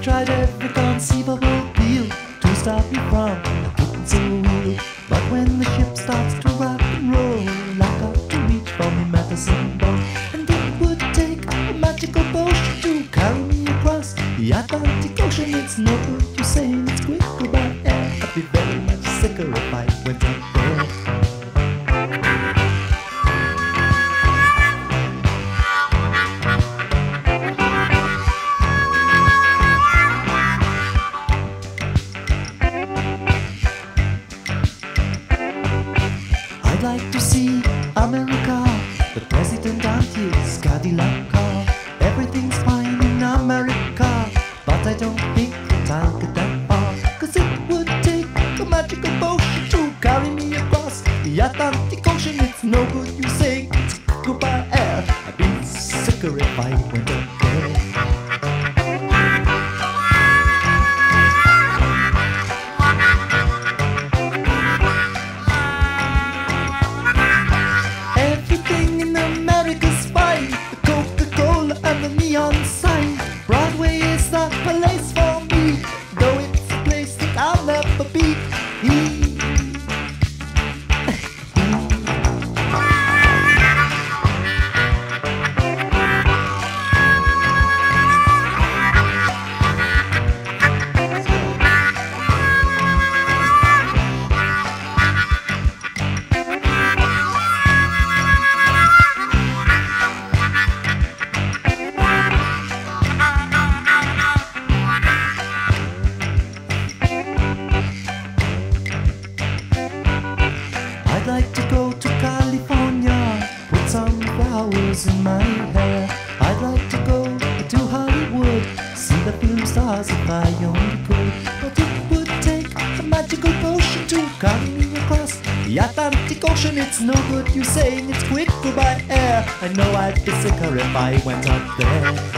tried every conceivable deal to stop me from getting so real. But when the ship starts to rock and roll, I got to reach for me medicine ball. And it would take a magical potion to carry me across the Atlantic Ocean. It's no good you saying it's quick goodbye air. I'd be very much sicker if I went up there. I'd like to see America, the president and his Cadillac car. Everything's fine in America, but I don't think that I'll get that far. Cause it would take a magical potion to carry me across the Atlantic Ocean. It's no good you saying it's goodbye air. I'd be sicker if I went up there. Everything in America's fine, the Coca-Cola and the neon sign. Broadway is the place for me, though it's a place that I'll never be. I'd like to go to California with some flowers in my hair. I'd like to go to Hollywood, see the film stars if I only could. But it would take a magical potion to carry me across the Atlantic Ocean. It's no good you saying it's quick goodbye air. I know I'd be sicker if I went up there.